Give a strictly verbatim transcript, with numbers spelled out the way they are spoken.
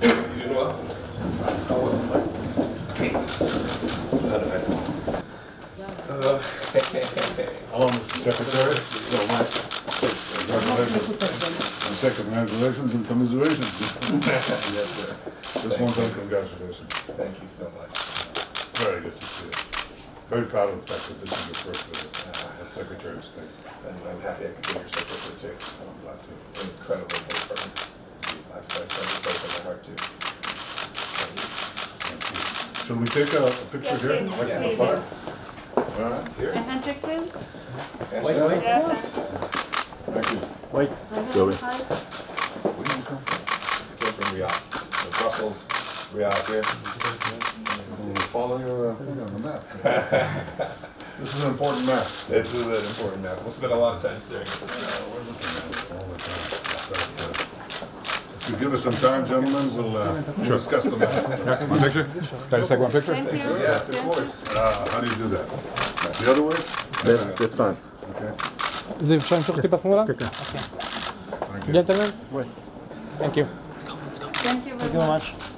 You doing well? How was the flight? Great. Uh, How long, Mister Secretary? So much. Congratulations. My second, congratulations and commiserations. Yes, sir. This one's on congratulations. Thank you so much. Very good to see you. Very proud of the fact that this is your first visit uh, as Secretary of State. And I'm happy I could be your secretary too. I'm glad to. Incredibly important. I occupies a place in my heart too. Thank you. Should we take a, a picture Yes, here? please. Next to the Yes. flag? All right. Here. A handshake, please. Wait, wait. Yeah. Thank you. Wait, Joey. Where did you come from? I came from Riyadh. So Brussels, Riyadh here. We'll follow your uh, thing on the map. This is an important map. This is an important map. We'll spend a lot of time staring at this map. We're looking at it all the time. So, uh, if you give us some time, gentlemen, we'll uh, discuss the map. one picture? Can I just take one picture? Thank you. Yes, of course. Uh, how do you do that? The other way? That, that's fine. Okay. Vous avez une sortie passe là? Thank you. Gentlemen? Thank you. Thank you very Thank you very much. much.